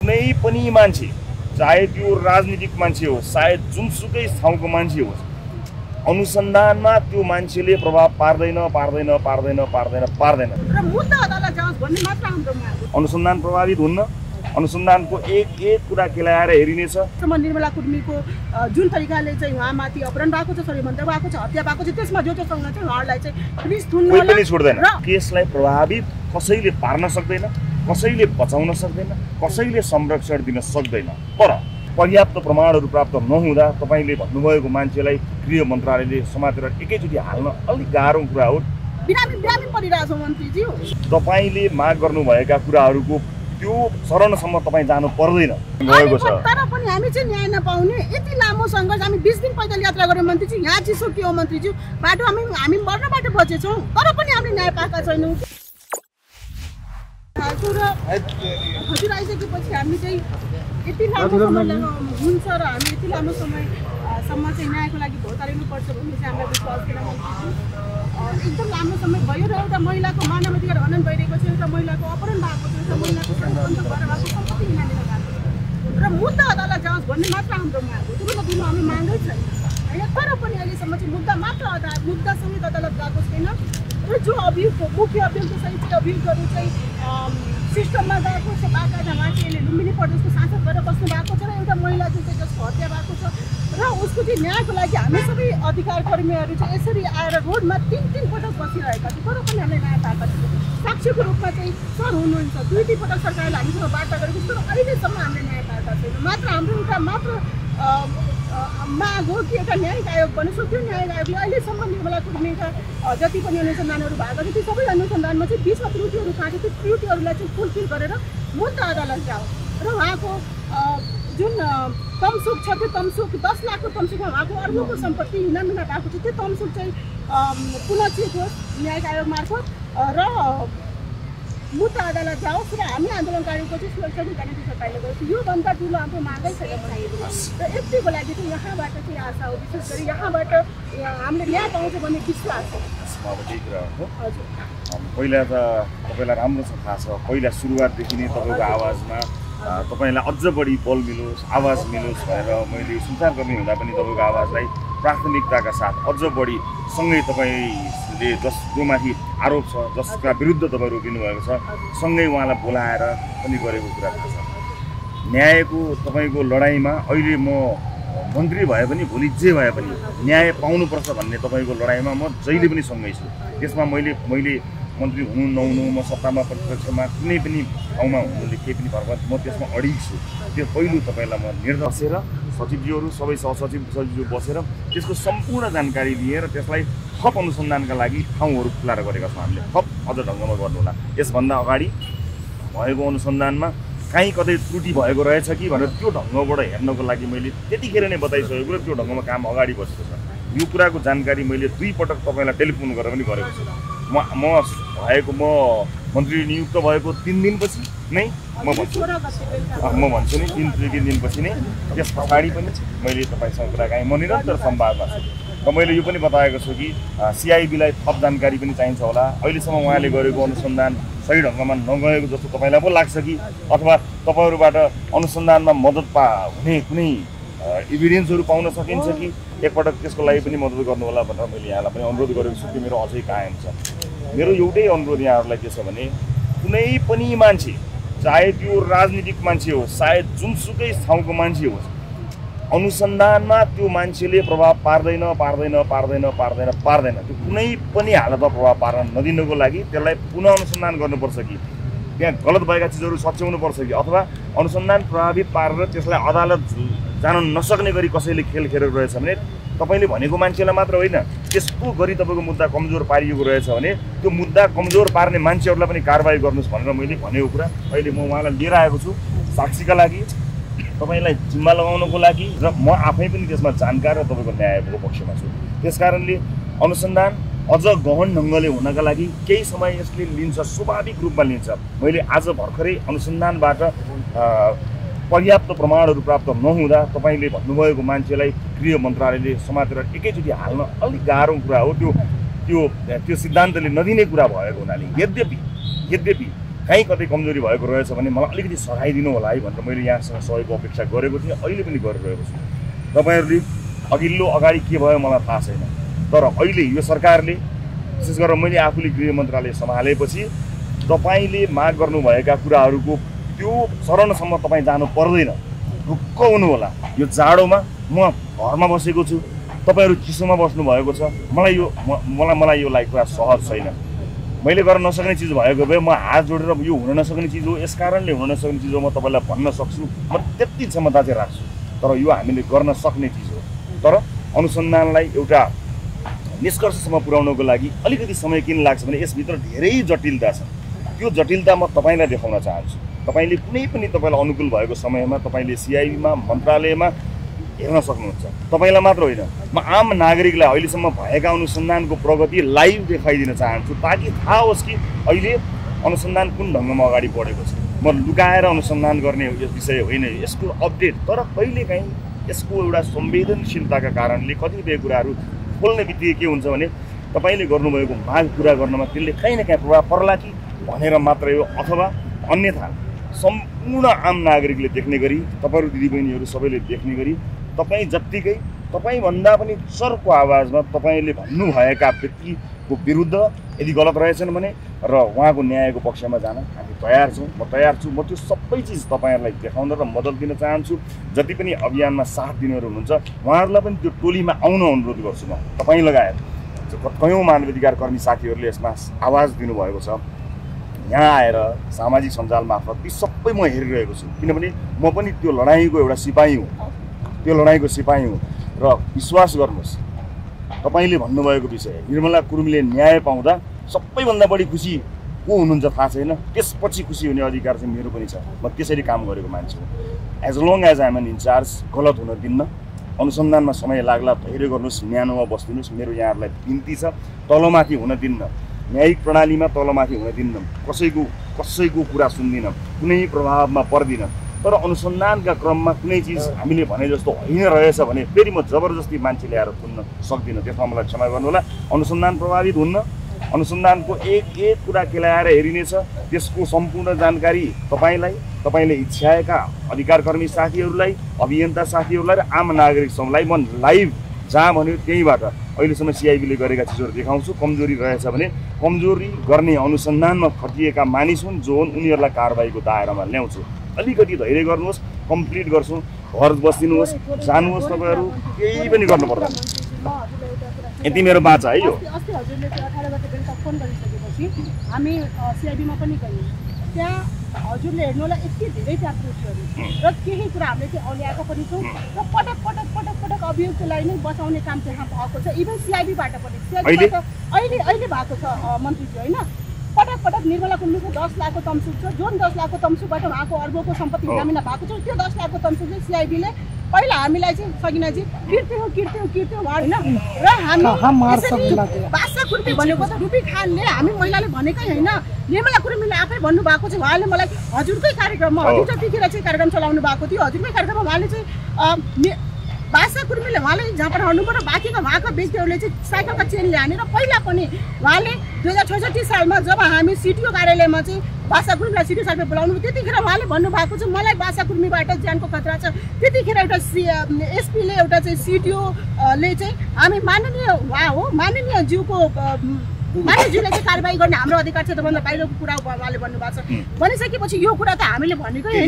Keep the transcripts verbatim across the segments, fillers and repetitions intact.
कुनै पनि मान्छे, चाहे त्यो राजनीतिक मान्छे होस्, सायद जुनसुकै ठाउँको मान्छे होस्, अनुसन्धानमा त्यो मान्छेले प्रभाव पार्दैन पार्दैन पार्दैन पार्दैन पार्दैन र मुद्दा अदालत जाओस् भन्ने मात्र हाम्रो माग हो। अनुसन्धान प्रभावित हुन्न, अनुसन्धानको एक एक कुरा केलाएर हेरिनेछ। निर्मला कुर्मीको जुन तरिकाले चाहिँ उहाँमाथि अपहरण भएको छ, षड्यन्त्र भएको छ, हत्या भएको छ, त्यसमा जो जोसँग चाहिँ उहाँलाई चाहिँ पुलिस थुन्नु कोही पनि छोड्दैन। केसलाई प्रभावित कसैले पार्न सक्दैन, कसैले बचाउन सक्दैन, कसैले संरक्षण दिन सक्दैन। तर पर्याप्त प्रमाणहरू प्राप्त नहुँदा तपाईँले भन्नुभएको मान्छेलाई गृह मन्त्रालयले समातेर एकैचोटि हाल्न अलिक गाह्रो कुरा हो। बिरामी बिरामी परिरहेछ मन्त्रीज्यू। तपाईँले माग गर्नुभएका कुराहरूको त्यो चरणसम्म तपाईँ जानु पर्दैन गएको छ। तर पनि हामी चाहिँ न्याय नपाउने यति लामो सङ्घर्ष, हामी बिस दिन पैदल यात्रा गऱ्यौँ मन्त्रीज्यू। यहाँ चिसो के हो मन्त्रीज्यू, बाटो हामी हामी मर्नबाट बचेछौँ, तर पनि हामीले न्याय पाएका छैनौँ। हजुर हजुर आइसकेपछि हामी चाहिँ यति लामो समय हुन्छ र हामी यति लामो समयसम्म चाहिँ न्यायको लागि भोतारिनुपर्छ भन्ने चाहिँ हामीलाई विश्वास थिएन मन्त्रीज्यू। एकदम लामो समय भयो र एउटा महिलाको मानवाधिकार हनन भइरहेको छ, एउटा महिलाको अपहरण भएको छ, एउटा महिलाको सम्पत्ति हिँडेर गएको छ र मुद्दा अदालत जाओस् भन्ने मात्र हाम्रो माग हो। त्यो दिन हामी मागै छैन होइन। तर पनि अहिलेसम्म चाहिँ मुद्दा मात्र अदालत मुद्दा समेत अदालत गएको छैन र जो अभियुक्त मुख्य अभियुक्त सहित अभियुक्तहरू चाहिँ सिस्टममा गएको छ। बाकाइदा मान्छेले लुम्बिनी प्रदेशको सांसद भएर बस्नु भएको छ र एउटा महिला जुन चाहिँ जसको हत्या भएको छ र उसको चाहिँ न्यायको लागि हामी सबै अधिकार कर्मीहरू चाहिँ यसरी आएर रोडमा तिन तिन पटक बसिरहेका छौँ, तर पनि हामीले न्याय पाएका छौँ। साक्षीको रूपमा चाहिँ सर हुनुहुन्छ, दुई दुई पटक सरकारले हामीसँग वार्ता गरेको छ, तर अहिलेसम्म हामीले न्याय पाएका छैनौँ। मात्र हाम्रो एउटा मात्र माग हो कि एउटा न्यायिक आयोग बन्योस्। त्यो न्यायिक आयोगले अहिलेसम्म निर्मला कुर्मीका जति पनि अनुसन्धानहरू भएको छ त्यो सबै अनुसन्धानमा चाहिँ बिचमा त्रुटिहरू पाएको त्यो त्रुटिहरूलाई चाहिँ फुलफिल गरेर मुद्दा अदालत जाओस् र उहाँको जुन तमसुक छ त्यो तमसुक दस लाखको तमसुकमा उहाँको अर्बौँको सम्पत्ति हिनामिना भएको छ, त्यो तमसुक चाहिँ पुनः चेक होस् न्यायिक आयोग मार्फत र मुद्दा अदालत जाओस् र हामी आन्दोलनकारीको चाहिँ सुरक्षा गारन्टी सरकारले गरेको छ। योभन्दा ठुलो हाम्रो मागै छैन र यतिको लागि चाहिँ यहाँबाट चाहिँ आशा हो, विशेष गरी यहाँबाट हामीले न्याय पाउँछ भन्ने विश्वास हो। हजुर पहिला त तपाईँलाई राम्रो छ थाहा छ, पहिला सुरुवातदेखि नै तपाईँको आवाजमा तपाईँलाई अझ बढी बल मिलोस्, आवाज मिलोस् भनेर मैले सञ्चारकर्मी हुँदा पनि तपाईँको आवाजलाई प्राथमिकताका साथ अझ बढी सँगै तपाईँले जस जोमाथि आरोप छ, जसका विरुद्ध तपाईँ रोकिनु भएको छ, सँगै उहाँलाई बोलाएर पनि गरेको कुरा थाहा छ। न्यायको तपाईँको लडाइँमा अहिले म मन्त्री भए पनि भोलि जे भए पनि न्याय पाउनुपर्छ भन्ने तपाईँको लडाइँमा म जहिले पनि सँगै छु। त्यसमा मैले मैले मन्त्री हुनु नहुनु, म सत्तामा प्रतिपक्षमा कुनै पनि ठाउँमा हुनुले केही पनि फरक म त्यसमा अडिग छु। त्यो पहिलो तपाईँलाई म निर्णय बसेर सचिवज्यूहरू सबै सहसचिव सचिवज्यू बसेर त्यसको सम्पूर्ण जानकारी लिएर त्यसलाई थप अनुसन्धानका लागि ठाउँहरू खुलाएर गरेका छौँ। हामीले थप अझ ढङ्गमा गर्नु होला। यसभन्दा अगाडि भएको अनुसन्धानमा काहीँ कतै त्रुटि भएको रहेछ कि भनेर त्यो ढङ्गबाट हेर्नको लागि मैले त्यतिखेर नै बताइसकेको र त्यो ढङ्गमा काम अगाडि बसेको छ। यो कुराको जानकारी मैले दुई पटक तपाईँलाई टेलिफोन गरेर पनि गरेको छु। म म भएको म मन्त्री नियुक्त भएको तिन दिनपछि नै म भन्छु म भन्छु नि तिन दुई तिन दिनपछि नै त्यस पछाडि पनि मैले तपाईँसँग कुराकानी म निरन्तर संवादमा छु र मैले यो पनि बताएको छु कि सिआइबीलाई थप जानकारी पनि चाहिन्छ होला। अहिलेसम्म उहाँले गरेको अनुसन्धान सही ढङ्गमा नगएको जस्तो तपाईँलाई पो लाग्छ कि अथवा तपाईँहरूबाट अनुसन्धानमा मद्दत पा हुने कुनै इभिडेन्सहरू पाउन सकिन्छ कि एकपटक त्यसको लागि पनि मद्दत गर्नु होला भनेर मैले यहाँलाई पनि अनुरोध गरेको छु। त्यो मेरो अझै कायम छ। मेरो एउटै अनुरोध यहाँहरूलाई के छ भने कुनै पनि मान्छे, चाहे त्यो राजनीतिक मान्छे होस्, सायद जुनसुकै ठाउँको मान्छे होस्, अनुसन्धानमा त्यो मान्छेले प्रभाव पार्दैन पार्दैन पार्दैन पार्दैन पार्दैन त्यो कुनै पनि हालतमा प्रभाव पार्न नदिनको लागि त्यसलाई पुनः अनुसन्धान गर्नुपर्छ कि त्यहाँ गलत भएका चिजहरू सच्याउनुपर्छ कि अथवा अनुसन्धान प्रभावित पारेर त्यसलाई अदालत जान नसक्ने गरी कसैले खेल खेलेको रहेछ भने तपाईँले भनेको मान्छेलाई मात्र होइन, त्यस्तो गरी तपाईँको मुद्दा कमजोर पारिएको रहेछ भने त्यो मुद्दा कमजोर पार्ने मान्छेहरूलाई पनि कारबाही गर्नुहोस् भनेर मैले भनेको कुरा अहिले म उहाँलाई लिएर आएको छु साक्षीका लागि, तपाईँलाई जिम्मा लगाउनको लागि र म आफै पनि त्यसमा जानकार र तपाईँको न्यायको पक्षमा छु। त्यस कारणले अनुसन्धान अझ गहन ढङ्गले हुनका लागि केही समय यसले लिन्छ, स्वाभाविक रूपमा लिन्छ। मैले आज भर्खरै अनुसन्धानबाट पर्याप्त प्रमाणहरू प्राप्त नहुँदा तपाईँले भन्नुभएको मान्छेलाई गृह मन्त्रालयले समातेर एकैचोटि हाल्न अलिक गाह्रो कुरा हो। त्यो त्यो त्यो सिद्धान्तले नदिने कुरा भएको हुनाले यद्यपि यद्यपि कहीँ कतै कमजोरी भएको रहेछ भने मलाई अलिकति सघाइदिनु होला है भनेर मैले यहाँसँग सहयोगको अपेक्षा गरेको थिएँ, अहिले पनि गरिरहेको छु। तपाईँहरूले अघिल्लो अगाडि के भयो मलाई थाहा छैन, तर अहिले यो सरकारले विशेष गरेर मैले आफूले गृह मन्त्रालय सम्हालेपछि तपाईँले माग गर्नुभएका कुराहरूको त्यो चरणसम्म तपाईँ जानु पर्दैन। ढुक्क हुनु होला, यो जाडोमा म घरमा बसेको छु, तपाईँहरू चिसोमा बस्नुभएको छ, मलाई यो मलाई मलाई यो लागि कुरा सहज छैन। मैले गर्न नसक्ने चिज भएको भए म हात जोडेर यो हुन नसक्ने चिज हो, यस कारणले हुन नसक्ने चिज हो म तपाईँलाई भन्न सक्छु, म त्यति क्षमता चाहिँ राख्छु। तर यो हामीले गर्न सक्ने चिज हो। तर अनुसन्धानलाई एउटा निष्कर्षसम्म पुर्याउनको लागि अलिकति समय किन लाग्छ भने यसभित्र धेरै जटिलता छ। त्यो जटिलता म तपाईँलाई देखाउन चाहन्छु। तपाईँले कुनै पनि तपाईँलाई अनुकूल भएको समयमा तपाईँले सिआइबीमा मन्त्रालयमा हेर्न सक्नुहुन्छ। तपाईँलाई मात्र होइन, म आम नागरिकलाई अहिलेसम्म भएका अनुसन्धानको प्रगति लाइभ देखाइदिन चाहन्छु, ताकि थाहा होस् कि अहिले अनुसन्धान कुन ढङ्गमा अगाडि बढेको छ। म लुकाएर अनुसन्धान गर्ने यो विषय होइन, यसको अपडेट। तर कहिलेकाहीँ यसको एउटा संवेदनशीलताका कारणले कतिपय कुराहरू खोल्ने बित्तिकै के हुन्छ भने तपाईँले गर्नुभएको माग पुरा गर्नमा त्यसले कहीँ न कहीँ प्रभाव पर्ला कि भनेर मात्रै हो, अथवा अन्यथा सम्पूर्ण आम नागरिकले देख्ने गरी, तपाईँहरू दिदीबहिनीहरू सबैले देख्ने गरी तपाईँ जत्तिकै तपाईँभन्दा पनि चर्को आवाजमा तपाईँले भन्नुभएका व्यक्तिको विरुद्ध यदि गलत रहेछन् भने र उहाँको न्यायको पक्षमा जान हामी तयार छौँ। म तयार छु। म त्यो सबै चिज तपाईँहरूलाई देखाउन र मद्दत दिन चाहन्छु। जति पनि अभियानमा साथ दिनेहरू हुनुहुन्छ उहाँहरूलाई पनि त्यो टोलीमा आउन अनुरोध गर्छु। म तपाईँ लगायत कयौँ मानवाधिकार कर्मी साथीहरूले यसमा आवाज दिनुभएको छ। यहाँ आएर सामाजिक सञ्जाल मार्फत ती सबै म हेरिरहेको छु, किनभने म पनि त्यो लडाइँको एउटा सिपाही हुँ, त्यो लडाइँको सिपाही हुँ। र विश्वास गर्नुहोस्, तपाईँले भन्नुभएको विषय निर्मला कुर्मीले न्याय पाउँदा सबैभन्दा बढी खुसी को हुनुहुन्छ थाहा छैन, त्यसपछि खुसी हुने अधिकार चाहिँ मेरो पनि छ। म त्यसरी काम गरेको मान्छे हो। As long as I'm an incharge गलत हुन दिन्न। अनुसन्धानमा समय लाग्ला, धैर्य गर्नुहोस्, न्यानोमा बस्दिनुहोस्। मेरो यहाँहरूलाई बिन्ती छ, तलमाथि हुन दिन्न, न्यायिक प्रणालीमा तलमाथि हुन दिन्न, कसैको कसैको कुरा सुन्दिनँ, कुनै प्रभावमा पर्दिनँ। तर अनुसन्धानका क्रममा कुनै चिज हामीले भने जस्तो होइन रहेछ भने फेरि म जबरजस्ती मान्छे ल्याएर थुन्न सक्दिनँ। त्यसमा मलाई क्षमा गर्नुहोला। अनुसन्धान प्रभावित हुन्न, अनुसन्धानको एक एक कुरा केलाएर हेरिनेछ। त्यसको सम्पूर्ण जानकारी तपाईँलाई, तपाईँले इच्छाएका अधिकारकर्मी साथीहरूलाई, अभियन्ता साथीहरूलाई र आम नागरिक समूहलाई म लाइभ जहाँ भन्यो त्यहीँबाट अहिलेसम्म सिआइबीले गरेका चिजहरू देखाउँछु। कमजोरी रहेछ भने कमजोरी गर्ने अनुसन्धानमा खटिएका मानिस हुन् जो हुन्, उनीहरूलाई कारबाहीको दायरामा ल्याउँछु। अलिकति धैर्य गर्नुहोस्, कम्प्लिट गर्छु। घर बसिदिनुहोस्, जानुहोस्, तपाईँहरू केही पनि गर्नु पर्दैन। यति मेरो बाचा है। यो अस्ति हजुरले अठार गते बेलुका फोन गरिसकेपछि हामी सिआइबीमा पनि गयौँ। त्यहाँ हजुरले हेर्नुलाई यति धेरै ट्याक्टरहरू र केही कुरा हामीले चाहिँ अल्याएको पनि छौँ र पटक पटक पटक पटक अभियुक्तलाई नै बचाउने काम त्यहाँ भएको छ। इभन सिआइबीबाट पनि सिआइबीबाट अहिले अहिले भएको छ मन्त्रीजी होइन। पटक पटक निर्मला कुर्मीको दस लाखको तमसुक छ, जुन दस लाखको तमसुकबाट उहाँको अर्बको सम्पत्ति बिरामीमा भएको छ। त्यो दस लाखको तमसुक चाहिँ सिआइबीले पहिला हामीलाई चाहिँ सगिनाजी किर्त्यौँ किर्त्यौँ किर्त्यौँ होइन र हामी बासा कुर्मी भनेको त रुपी खानले हामी महिलाले भनेकै होइन, निर्मला कुर्मीले आफै भन्नुभएको छ। उहाँले मलाई हजुरकै कार्यक्रममा हजुर त्यतिखेर चाहिँ कार्यक्रम चलाउनु भएको थियो, हजुरकै कार्यक्रममा उहाँले चाहिँ बासा कुर्मीले उहाँले झापा हर्नुभयो र बाँकीका उहाँका व्यक्तिहरूले चाहिँ साइकलका चेन ल्याने र पहिला पनि उहाँले दुई हजार छैसठी सालमा जब हामी सिटिओ कार्यालयमा चाहिँ बासा कुर्मीलाई सिटिओ साहबले बोलाउनु त्यतिखेर उहाँले भन्नुभएको छ मलाई बासा कुर्मीबाट ज्यानको खतरा छ। त्यतिखेर एउटा सि एसपीले एउटा चाहिँ सिटिओले चाहिँ हामी माननीय उहाँ हो, माननीय ज्यूको मानिसज्यूले चाहिँ कारबाही गर्ने हाम्रो अधिकार छ त्योभन्दा बाहिरको कुरा उहाँले भन्नुभएको छ। भनिसकेपछि यो कुरा त हामीले भनेकै होइन,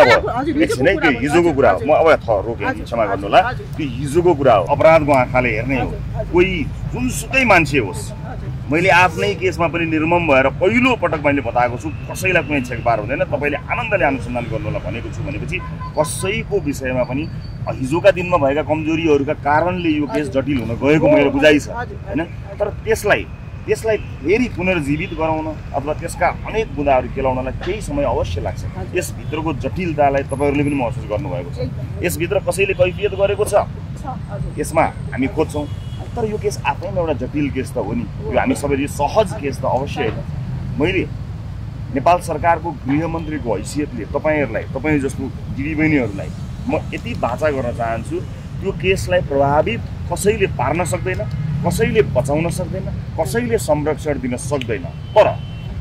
हिजोको कुरा हो। म अब रोकेँ, क्षमा गर्नुहोला। त्यो हिजोको कुरा हो, अपराधको आँखाले हेर्ने हो। कोही जुनसुकै मान्छे होस्, मैले आफ्नै केसमा पनि निर्मम भएर पहिलो पटक मैले बताएको छु, कसैलाई कुनै छेकबार हुँदैन, तपाईँले आनन्दले अनुसन्धान गर्नुहोला भनेको छु। भनेपछि कसैको विषयमा पनि हिजोका दिनमा भएका कमजोरीहरूका कारणले यो केस जटिल हुन गएको मेरो बुझाइ छ होइन। तर त्यसलाई त्यसलाई फेरि पुनर्जीवित गराउन अथवा त्यसका अनेक बुँदाहरू केलाउनलाई केही समय अवश्य लाग्छ। यसभित्रको जटिलतालाई तपाईँहरूले पनि महसुस गर्नुभएको छ। यसभित्र कसैले कैफियत गरेको छ, यसमा हामी खोज्छौँ। तर यो केस आफैमा एउटा जटिल केस त हो नि, यो हामी सबैले सहज केस त अवश्य होइन। मैले नेपाल सरकारको गृहमन्त्रीको हैसियतले तपाईँहरूलाई, तपाईँ जस्तो दिदीबहिनीहरूलाई म यति बाचा गर्न चाहन्छु, त्यो केसलाई प्रभावित कसैले पार्न सक्दैन, कसैले बचाउन सक्दैन, कसैले संरक्षण दिन सक्दैन। तर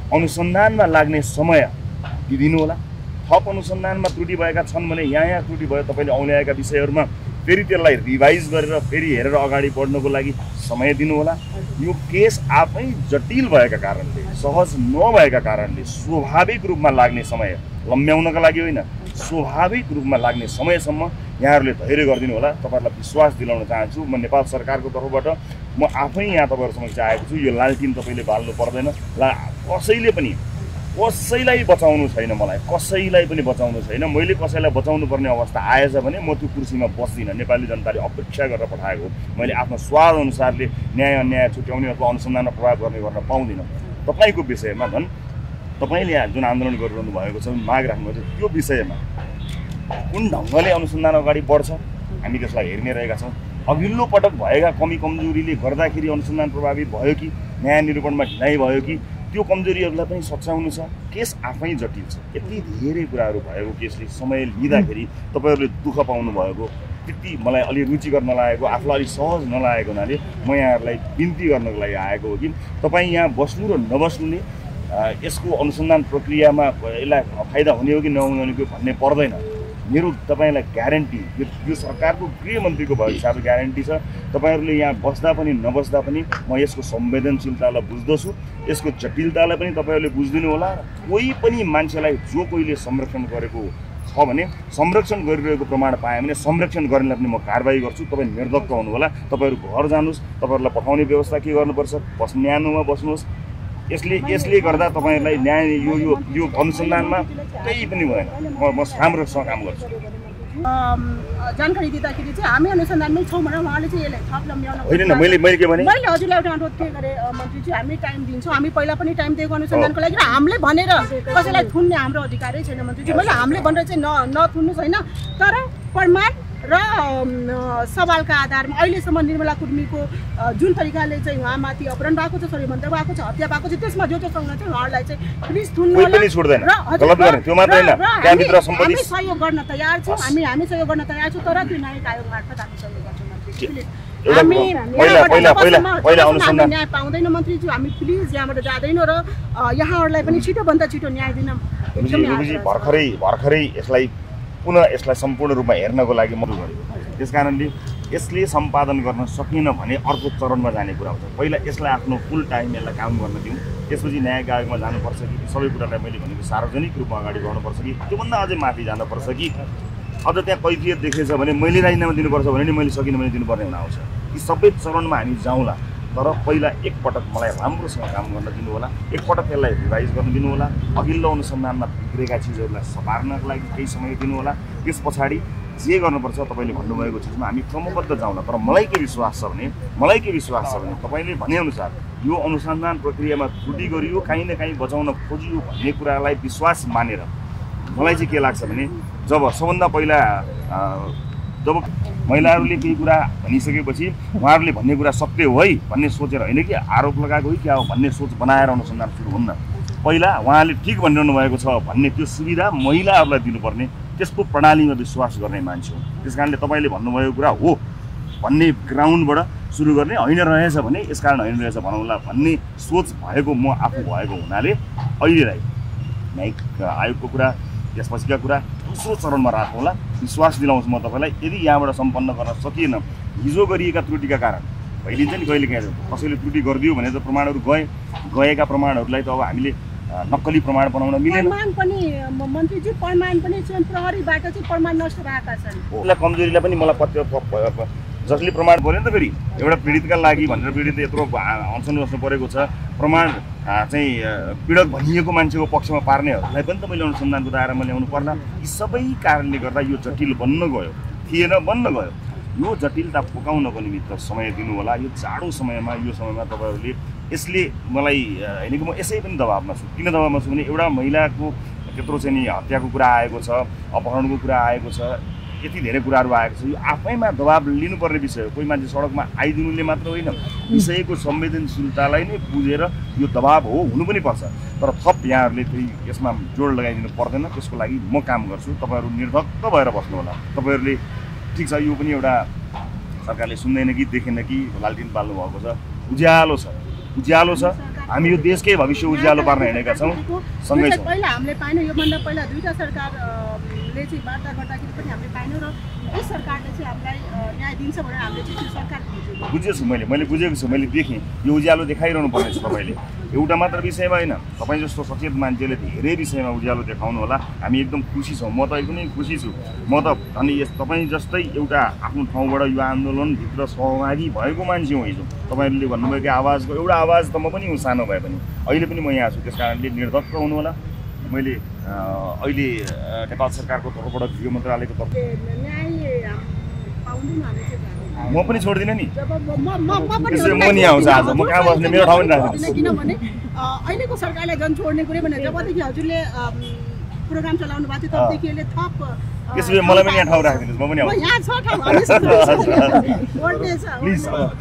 अनुसन्धानमा लाग्ने समय दिदिनु होला। थप अनुसन्धानमा त्रुटि भएका छन् भने यहाँ यहाँ त्रुटि भयो तपाईँले औल्याएका विषयहरूमा फेरि त्यसलाई रिभाइज गरेर फेरि हेरेर अगाडि बढ्नको लागि समय दिनु होला। यो केस आफै जटिल भएका कारणले, सहज नभएका कारणले स्वाभाविक रूपमा लाग्ने समय लम्ब्याउनका लागि होइन, स्वाभाविक रूपमा लाग्ने समयसम्म यहाँहरूले धैर्य गरिदिनु होला। तपाईँहरूलाई विश्वास दिलाउन चाहन्छु म नेपाल सरकारको तर्फबाट। म आफै यहाँ तपाईँहरू समक्ष आएको छु। यो लालटिन तपाईँले बाल्नु पर्दैन। ला कसैले पनि कसैलाई बचाउनु छैन, मलाई कसैलाई पनि बचाउनु छैन। मैले कसैलाई बचाउनु पर्ने अवस्था आएछ भने म त्यो कुर्सीमा बस्दिनँ। नेपाली जनताले अपेक्षा गरेर पठाएको, मैले आफ्नो स्वाद अनुसारले न्याय अन्याय छुट्याउने अथवा अनुसन्धानमा प्रभाव गर्ने गर्न पाउँदिनँ। तपाईँको विषयमा झन् तपाईँले जुन आन्दोलन गरिरहनु भएको छ, माग राख्नुभएको छ, त्यो विषयमा कुन ढङ्गले अनुसन्धान अगाडि बढ्छ हामी त्यसलाई हेर्ने रहेका छौँ। अघिल्लो पटक भएका कमी कमजोरीले गर्दाखेरि अनुसन्धान प्रभावित भयो कि न्याय निरूपणमा ढिलाइ भयो कि त्यो कमजोरीहरूलाई पनि सच्याउनु छ। केस आफै जटिल छ। यति धेरै कुराहरू भएको केसले समय लिँदाखेरि तपाईँहरूले दुःख पाउनु भएको त्यति मलाई अलि रुचिकर नलागेको, आफूलाई अलिक सहज नलागेको हुनाले म यहाँहरूलाई बिन्ती गर्नको लागि आएको हो कि तपाईँ यहाँ बस्नु र नबस्नुले यसको अनुसन्धान प्रक्रियामा यसलाई फाइदा हुने हो कि नहुने हो भन्ने पर्दैन। मेरो तपाईँलाई ग्यारेन्टी, यो यो सरकारको गृहमन्त्रीको भएको हिसाबले ग्यारेन्टी छ। तपाईँहरूले यहाँ बस्दा पनि नबस्दा पनि म यसको संवेदनशीलतालाई बुझ्दछु, यसको जटिलतालाई पनि तपाईँहरूले बुझिदिनु होला। कोही पनि मान्छेलाई जो कोहीले संरक्षण गरेको छ भने, संरक्षण गरिरहेको प्रमाण पाएँ भने संरक्षण गर्नेलाई पनि म कारबाही गर्छु। तपाईँ निर्धक्क हुनु होला। तपाईँहरू घर जानुहोस्, तपाईँहरूलाई पठाउने व्यवस्था के गर्नुपर्छ, बस न्यानोमा बस्नुहोस्। यसले यसले गर्दा तपाईँहरूलाई न्याय यो यो यो अनुसन्धानमा केही पनि भएन। म म राम्रोसँग काम गर्छु। जानकारी दिँदाखेरि चाहिँ हामी अनुसन्धानमै छौँ भनेर उहाँले चाहिँ यसलाई थप लम्ब्याउन होइन। मैले मैले के भने मैले हजुरलाई एउटा अनुरोध के गरेँ मन्त्रीजी, हामी टाइम दिन्छौँ। हामी पहिला पनि टाइम दिएको अनुसन्धानको लागि, र हामीले भनेर कसैलाई थुन्ने हाम्रो अधिकारै छैन मन्त्रीजी। मैले हामीले भनेर चाहिँ न नथुन्नु छैन, तर प्रमाण र सवालका आधारमा अहिलेसम्म निर्मला कुर्मीको जुन तरिकाले चाहिँ उहाँमाथि अपहरण भएको छ, षड्यन्त्र भएको छ, हत्या भएको छ, त्यसमा जो जोसँग चाहिँ उहाँहरूलाई चाहिँ पुलिस थुन्नु होला। हामी सहयोग गर्न तयार छौँ। हामी हामी सहयोग गर्न तयार छौँ, तर त्यो न्यायिक आयोग मार्फत हामी सहयोग गर्छौँ मन्त्रीजी। हामी न्याय पाउँदैन मन्त्रीज्यू। हामी प्लिज यहाँबाट जाँदैन र यहाँहरूलाई पनि छिटोभन्दा छिटो न्याय दिन भर्खरै भर्खरै यसलाई पुनः यसलाई सम्पूर्ण रूपमा हेर्नको लागि मद्दत गरेको। त्यस कारणले यसले सम्पादन गर्न सकिएन भने अर्को चरणमा जाने कुरा हुन्छ। पहिला यसलाई आफ्नो फुल टाइम यसलाई काम गर्न दिउँ, त्यसपछि न्यायिक आयोगमा जानुपर्छ कि सबै कुरालाई मैले भनेको सार्वजनिक रूपमा अगाडि बढ्नुपर्छ कि त्योभन्दा अझै माथि जानुपर्छ कि अझ त्यहाँ कैफियत देखेछ भने मैले राजीनामा दिनुपर्छ भने नि मैले सकिनँ भने दिनुपर्ने हुन आउँछ। यी सबै चरणमा हामी जाउँला, तर पहिला एकपटक मलाई राम्रोसँग काम गर्न दिनु होला। एकपटक यसलाई रिभाइज गर्न दिनु होला। अघिल्लो अनुसन्धानमा बिग्रेका चिजहरूलाई सपार्नको लागि केही समय दिनु होला। त्यस पछाडि जे गर्नुपर्छ तपाईँले भन्नुभएको चिजमा हामी क्रमबद्ध जाउँला। तर मलाई के विश्वास छ भने मलाई के विश्वास छ भने तपाईँले भनेअनुसार यो अनुसन्धान प्रक्रियामा त्रुटि गरियो, काहीँ न काहीँ बचाउन खोजियो भन्ने कुरालाई विश्वास मानेर मलाई चाहिँ के लाग्छ भने जब सबभन्दा पहिला जब महिलाहरूले केही कुरा भनिसकेपछि उहाँहरूले भन्ने कुरा सत्य हो है भन्ने सोचेर होइन कि आरोप लगाएको हो क्या हो भन्ने सोच बनाएर अनुसन्धान सुरु हुन्न। पहिला उहाँले ठिक भनिरहनु भएको छ भन्ने त्यो सुविधा महिलाहरूलाई दिनुपर्ने, त्यसको प्रणालीमा विश्वास गर्ने मान्छे हो। त्यस कारणले तपाईँले भन्नुभएको कुरा हो भन्ने ग्राउन्डबाट सुरु गर्ने, होइन रहेछ भने यसकारण होइन रहेछ भनौँला भन्ने सोच भएको म आफू भएको हुनाले अहिलेलाई न्यायिक आयोगको कुरा त्यसपछिका कुरा दोस्रो चरणमा राखौँला। विश्वास दिलाउँछु म तपाईँलाई। यदि यहाँबाट सम्पन्न गर्न सकिएन, हिजो गरिएका त्रुटिका कारण भइलिन्छ नि कहिले काहीँ कसैले त्रुटि गरिदियो भने त प्रमाणहरू गए गएका प्रमाणहरूलाई त अब हामीले नक्कली प्रमाण बनाउन मिलेन। प्रमाण पनि मन्त्रीजी प्रमाण पनि प्रहरीबाट चाहिँ प्रमाण नष्ट भएका छन्। यसलाई कमजोरीलाई पनि मलाई पत्य जसले प्रमाण गर्यो नि त फेरि एउटा पीडितका लागि भनेर पीडित यत्रो अनसन बस्नु परेको छ, प्रमाण चाहिँ पीडक भनिएको मान्छेको पक्षमा पार्नेहरूलाई पनि त मैले अनुसन्धानको दायरामा ल्याउनु पर्ला। यी सबै कारणले गर्दा यो जटिल बन्न गयो, थिएन बन्न गयो। यो जटिलता पुकाउनको निमित्त समय दिनु होला। यो जाडो समयमा यो समयमा तपाईँहरूले यसले मलाई होइन कि म यसै पनि दबाबमा छु। किन दबाबमा छु भने एउटा महिलाको त्यत्रो चाहिँ नि हत्याको कुरा आएको छ, अपहरणको कुरा आएको छ, यति धेरै कुराहरू आएको छ। यो आफैमा दबाब लिनुपर्ने विषय हो। कोही मान्छे सडकमा आइदिनुले मात्र होइन, विषयको संवेदनशीलतालाई नै बुझेर यो दबाब हो हुनु पनि पर्छ। तर थप यहाँहरूले फेरि यसमा जोड लगाइदिनु पर्दैन। त्यसको लागि म काम गर्छु। तपाईँहरू निर्धक्क भएर बस्नु होला। तपाईँहरूले ठिक छ, यो पनि एउटा सरकारले सुन्दैन कि देखेन कि लालटिन पाल्नु भएको छ, उज्यालो छ उज्यालो छ हामी यो देशकै भविष्य उज्यालो पार्न हिँडेका छौँ, सँगै छौँ। पहिला हामीले पाएनौँ, योभन्दा पहिला दुईवटा सरकारले चाहिँ वार्ता गर्दाखेरि पनि हामीले पाएनौँ र यस सरकारले चाहिँ हामीलाई न्याय दिन्छ भनेर हामीले चाहिँ त्यो सरकार खोजेको बुझेको छु मैले मैले बुझेको छु मैले देखेँ यो उज्यालो देखाइरहनु पर्ने छ तपाईँले। एउटा मात्र विषयमा होइन, तपाईँ जस्तो सचेत मान्छेले धेरै विषयमा उज्यालो देखाउनु होला। हामी एकदम खुसी छौँ, म त एकदमै खुसी छु। म त अनि यस तपाईँ जस्तै एउटा आफ्नो ठाउँबाट यो आन्दोलनभित्र सहभागी भएको मान्छे हुँ। हिजो तपाईँहरूले भन्नुभएको आवाजको एउटा आवाज त म पनि हुँ, सानो भए पनि अहिले पनि म यहाँ छु। त्यस कारणले निर्धक्क हुनु होला। मैले अहिले नेपाल सरकारको तर्फबाट गृह मन्त्रालयको तर्फ म पनि छोड्दिनँ नि, म नि आउँछ आज, म कहाँ बस्ने, मेरो ठाउँ पनि राख्दिनँ। किनभने अहिलेको सरकारलाई झन् छोड्ने कुरै भने जबदेखि हजुरले प्रोग्राम चलाउनु भएको थियो तबदेखि यसले थप त्यसो भए मलाई पनि यहाँ ठाउँ राखिदिनुहोस्, म पनि आउँछु। यहाँ छ ठाउँ प्लिज।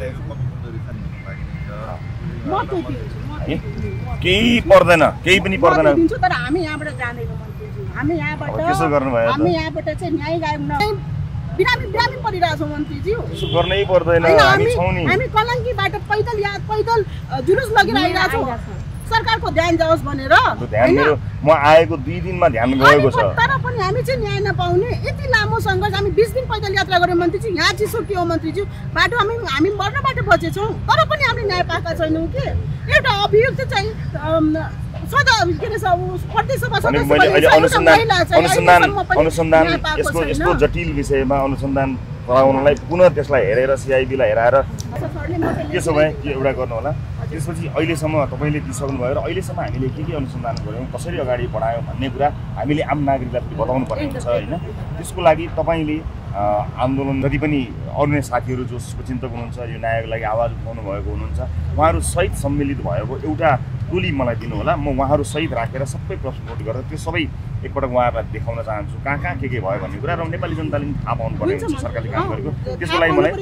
केही पर्दैन, केही पनि पर्दैन। तर हामी यहाँबाट जाँदैनौँ मन्त्रीज्यू, हामी यहाँबाट त्यसो गर्नुभयो हामी यहाँबाट चाहिँ न्याय आयोग बिरामी बिरामी परिरहेको छौँ मन्त्रीज्यू। त्यसो गर्नै पर्दैन, हामी छौँ नि। हामी कलङ्कीबाट पैदल या पैदल जुलुस लगेर आइरहेको छौँ सरकारको ध्यान जाओस् भनेर। ध्यान मेरो म आएको दुई दिनमा ध्यान गएको छ, तर पनि हामी चाहिँ न्याय नपाउने यति लामो सङ्घर्ष। हामी बिस दिन पैदल यात्रा गऱ्यौँ मन्त्रीज्यू, यहाँ चिसो के हो मन्त्रीज्यू, बाटो हामी हामी मर्नबाट बचेछौँ तर पनि हामीले न्याय पाएका छैनौँ कि। एउटा अभियुक्त चाहिँ सदा के अरे प्रतिसभा सदस्य अनुसन्धान अनुसन्धान यसको यस्तो जटिल विषयमा अनुसन्धान गराउनलाई पुनः त्यसलाई हेरेर सिआइबीलाई हेराएर त्यसो भए के एउटा गर्नु होला। त्यसपछि अहिलेसम्म तपाईँले दिइसक्नुभयो र अहिलेसम्म हामीले के के अनुसन्धान गऱ्यौँ, कसरी अगाडि बढायौँ भन्ने कुरा हामीले आम नागरिकलाई पनि बताउनु पर्ने हुन्छ होइन। त्यसको लागि तपाईँले आन्दोलन जति पनि अरू नै साथीहरू जो चिन्तक हुनुहुन्छ, यो न्यायको लागि आवाज उठाउनु भएको हुनुहुन्छ, उहाँहरू सहित सम्मिलित भएको एउटा टोली मलाई दिनु होला। म उहाँहरू सहित राखेर सबै प्रश्न नोट गरेर त्यो सबै एकपटक उहाँहरूलाई देखाउन चाहन्छु कहाँ कहाँ के के भयो भन्ने कुरा, र नेपाली जनताले पनि थाहा पाउनु पर्ने हुन्छ सरकारले काम गरेको। त्यसको लागि मलाई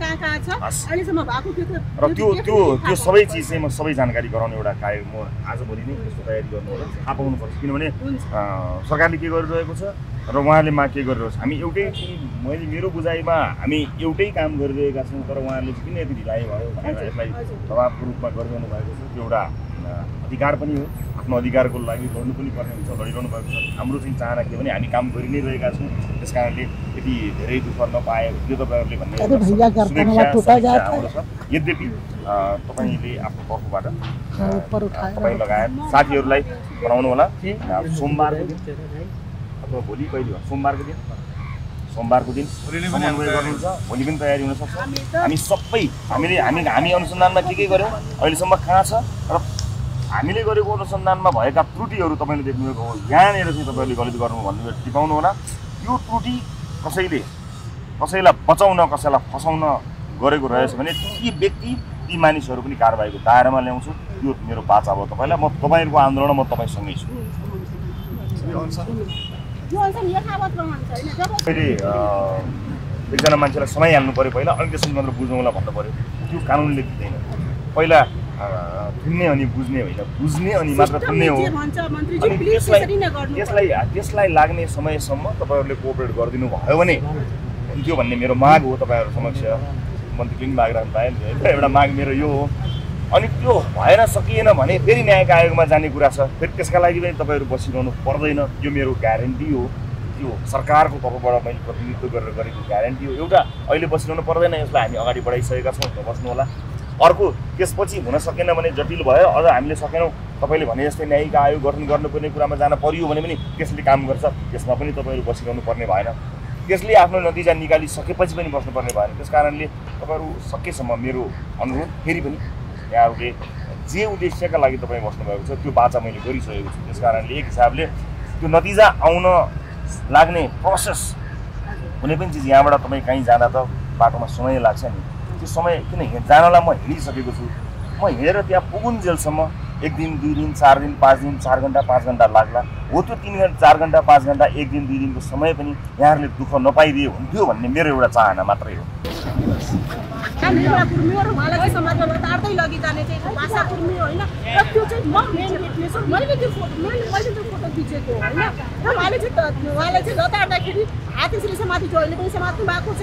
र त्यो त्यो त्यो सबै चिज चाहिँ म सबै जानकारी गराउने एउटा कार्य म आजभोलि नै त्यसको तयारी गर्नु होला, थाहा पाउनुपर्छ। किनभने सरकारले के गरिरहेको छ र उहाँले मा के गरिरहेको छ। हामी एउटै, मैले मेरो बुझाइमा हामी एउटै काम गरिरहेका छौँ, तर उहाँहरूले चाहिँ किन यति ढिलाइ भयो भनेर यसलाई दबाबको रूपमा गरिरहनु भएको छ। त्यो एउटा अधिकार पनि हो, आफ्नो अधिकारको लागि लड्नु पनि पर्ने हुन्छ, लडिरहनु भएको छ। हाम्रो चाहिँ चाहना के भने हामी काम गरि नै रहेका छौँ, त्यस कारणले यति धेरै दुःख नपाए त्यो तपाईँहरूले भन्ने हाम्रो छ। यद्यपि तपाईँले आफ्नो तर्फबाट तपाईँ लगायत साथीहरूलाई बनाउनु होला सोमबारको दिन अथवा भोलि कहिले हो, सोमबारको दिन सोमबारको दिन समन्वय गर्नुहुन्छ, भोलि पनि तयारी हुनसक्छ। हामी सबै हामीले हामी हामी अनुसन्धानमा के के गऱ्यौँ अहिलेसम्म कहाँ छ र हामीले गरेको अनुसन्धानमा भएका त्रुटिहरू तपाईँले देख्नुभएको हो, यहाँनिर चाहिँ तपाईँहरूले गलत गर्नु भन्ने टिपाउनु होला। त्यो त्रुटि कसैले कसैलाई बचाउन कसैलाई फसाउन गरेको रहेछ भने ती व्यक्ति ती मानिसहरू पनि कारबाहीको दायरामा ल्याउँछु। यो मेरो बाचा भयो तपाईँलाई। म तपाईँहरूको आन्दोलन म तपाईँसँगै छु। अहिले एकजना मान्छेलाई समय हाल्नु पऱ्यो पहिला, अनि त्यसपछि मात्र बुझौँला भन्नु पऱ्यो। त्यो कानुनले दिँदैन। पहिला थुन्ने अनि बुझ्ने होइन, बुझ्ने अनि मात्र थुन्ने हो। त्यसलाई त्यसलाई त्यसलाई लाग्ने समयसम्म तपाईँहरूले कोअपरेट गरिदिनु भयो भने हुन्थ्यो भन्ने मेरो माग हो तपाईँहरू समक्ष। मन्त्रीले पनि माग राख्नु पाएँ, एउटा माग मेरो यो हो। अनि त्यो भएर सकिएन भने फेरि न्यायिक आयोगमा जाने कुरा छ, फेरि त्यसका लागि पनि तपाईँहरू बसिरहनु पर्दैन। यो मेरो ग्यारेन्टी हो, त्यो सरकारको तर्फबाट मैले प्रतिनिधित्व गरेर गरेको ग्यारेन्टी हो। एउटा अहिले बसिरहनु पर्दैन, यसलाई हामी अगाडि बढाइसकेका छौँ, बस्नु होला। अर्को त्यसपछि हुन सकेन भने जटिल भयो, अझ हामीले सकेनौँ तपाईँले भने जस्तै न्यायिक आयोग गठन गर्नुपर्ने कुरामा जान परियो भने पनि त्यसले काम गर्छ, त्यसमा पनि तपाईँहरू बसिरहनु पर्ने भएन। त्यसले आफ्नो नतिजा निकालिसकेपछि पनि बस्नुपर्ने भएन। त्यस कारणले तपाईँहरू सकेसम्म मेरो अनुरोध फेरि पनि यहाँहरूले जे उद्देश्यका लागि तपाईँ बस्नुभएको छ त्यो बाचा मैले गरिसकेको छु। त्यस कारणले एक हिसाबले त्यो नतिजा आउन लाग्ने प्रोसेस कुनै पनि चिज यहाँबाट तपाईँ कहीँ जाँदा त बाटोमा समय लाग्छ नि, त्यो समय किन जानलाई म हिँडिसकेको छु। म हिँडेर त्यहाँ पुगुन्जेलसम्म एक दिन दुई दिन चार दिन पाँच दिन चार घन्टा पाँच घन्टा लाग्ला हो। त्यो तिन घन्टा चार घन्टा पाँच घन्टा एक दिन दुई दिनको समय पनि यहाँहरूले दुःख नपाइदिए हुन्थ्यो भन्ने मेरो एउटा चाहना मात्रै हो। हामी एउटा कुर्मीहरू उहाँलाई चाहिँ समाजमा तार्दै लगिजाने चाहिँ भाषा कुर्मी होइन, र त्यो चाहिँ म मेन विटनेस हो। मैले त्यो फोटो मैले मैले त्यो फोटो खिचेको होइन, र उहाँले चाहिँ उहाँलाई चाहिँ लतार्दाखेरि हात यसरी समाति थियो, अहिले पनि समात्नु भएको छ।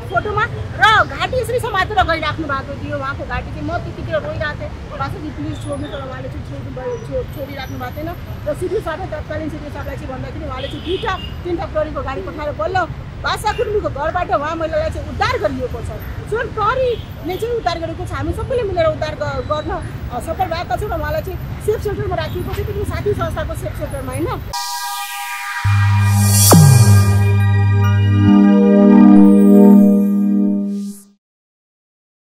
फोटोमा र घाँटी यसरी समातेर गइराख्नु भएको थियो। उहाँको घाँटी चाहिँ म त्यतिखेर रोइरहेको थिएँ, बासाजी प्लिज छोड्नु, तर उहाँले चाहिँ छोड्नु भयो छोडिराख्नु भएको थिएन। र सिडिओ साहबले तत्कालीन सिडिओ साहबलाई चाहिँ भन्दाखेरि उहाँले चाहिँ दुईवटा तिनवटा प्रहरीको गाडी पठाएर बल्ल बासा कुर्मीको घरबाट उहाँ महिलालाई चाहिँ उद्धार गरिएको छ। स्वयं प्रहरीले चाहिँ उद्धार गरेको छ। हामी सबैले मिलेर उद्धार गर्न सफल भएका छौँ र उहाँलाई चाहिँ सेफ सेल्टरमा राखिएको छ, त्यो साथी संस्थाको सेफ सेल्टरमा होइन।